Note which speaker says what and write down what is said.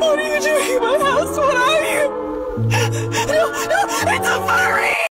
Speaker 1: What are you doing in my house? What are you? No, no, it's a furry!